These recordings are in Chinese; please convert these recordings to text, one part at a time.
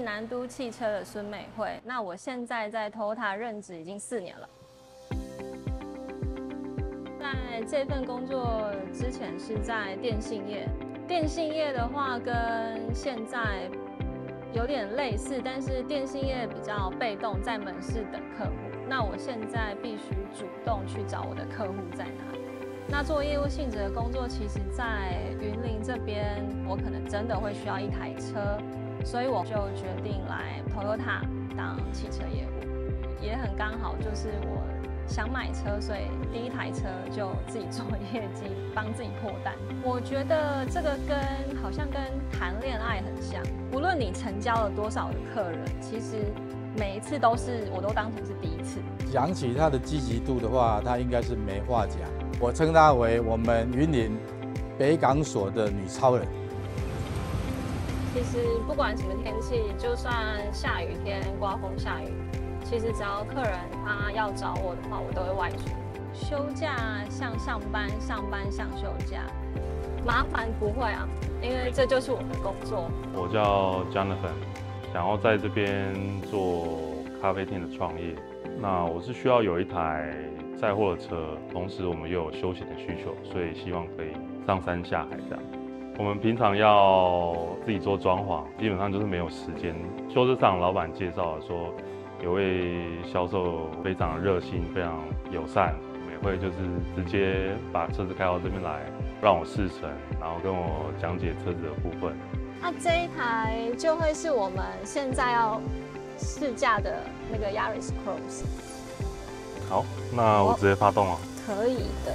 南都汽车的孙美惠。那我现在在 Toyota 任职已经4年了。在这份工作之前是在电信业，电信业的话跟现在有点类似，但是电信业比较被动，在门市等客户。那我现在必须主动去找我的客户在哪里。那做业务性质的工作，其实在云林这边，我可能真的会需要一台车，所以我就决定来 Toyota 当汽车业务，也很刚好，就是我想买车，所以第一台车就自己做业绩，帮自己破单。我觉得这个好像跟谈恋爱很像，无论你成交了多少的客人，其实每一次我都当成是第一次。 讲起她的积极度的话，她应该是没话讲。我称她为我们云林北港所的女超人。 其实不管什么天气，就算下雨天、刮风下雨，其实只要客人他要找我的话，我都会外出。休假像上班，上班像休假，麻烦不会啊，因为这就是我的工作。 我叫 Jonathan， 想要在这边做咖啡店的创业。那我是需要有一台载货的车，同时我们又有休闲的需求，所以希望可以上山下海这样。我们平常要自己做装潢，基本上就是没有时间。修车厂老板介绍说，有位销售非常热心，非常友善，我们也会就是直接把车子开到这边来，让我试乘，然后跟我讲解车子的部分。 那这一台就会是我们现在要试驾的那个 Yaris Cross。 好，那我直接发动了。 可以的。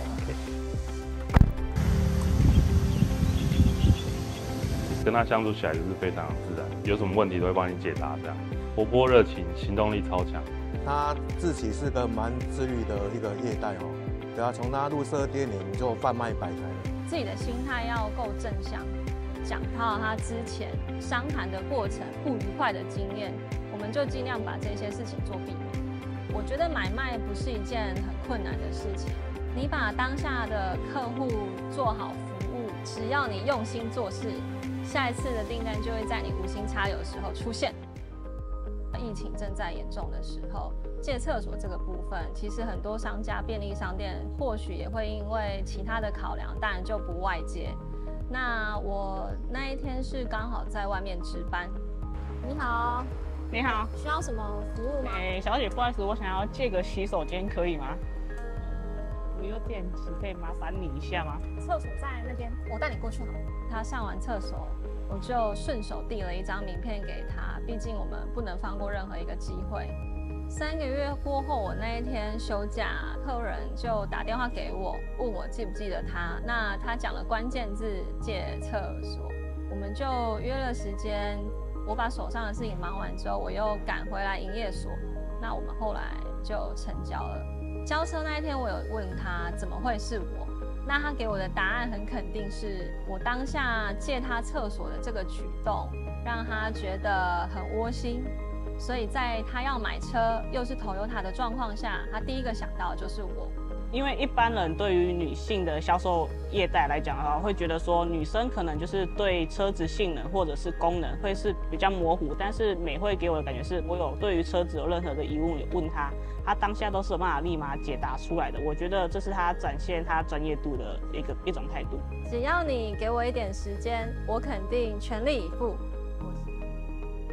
跟他相处起来就是非常自然，有什么问题都会帮你解答，这样活泼热情，行动力超强。 他自己是个蛮自律的一个业代哦，对啊，从他入社店里就贩卖摆台了。 自己的心态要够正向，讲到他之前商谈的过程不愉快的经验，我们就尽量把这些事情做避免。我觉得买卖不是一件很困难的事情，你把当下的客户做好服务，只要你用心做事，下一次的订单就会在你无心插柳的时候出现。疫情正在严重的时候，借厕所这个部分，其实很多商家、便利商店或许也会因为其他的考量，当然就不外接。那我那一天是刚好在外面值班。你好， 你好， 需要什么服务吗？ 小姐，不好意思，我想要借个洗手间，可以吗？我有点急，可以麻烦你一下吗？ 厕所在那边，我带你过去好了。他上完厕所，我就顺手递了一张名片给他，毕竟我们不能放过任何一个机会。3个月过后，我那一天休假，客人就打电话给我，问我记不记得他。那他讲了关键字借厕所，我们就约了时间。我把手上的事情忙完之后，我又赶回来营业所。那我们后来就成交了。交车那一天，我有问他怎么会是我，那他给我的答案很肯定是我当下借他厕所的这个举动，让他觉得很窝心。所以在他要买车又是 Toyota 的状况下，他第一个想到的就是我。 因为一般人对于女性的销售业代来讲的话，会觉得说女生可能就是对车子性能或者是功能会是比较模糊，但是美惠给我的感觉是我有对于车子有任何的疑问有问她，她当下都是有办法立马解答出来的。我觉得这是她展现她专业度的一种态度。 只要你给我一点时间，我肯定全力以赴。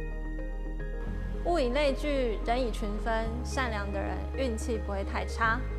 物以类聚，人以群分，善良的人运气不会太差。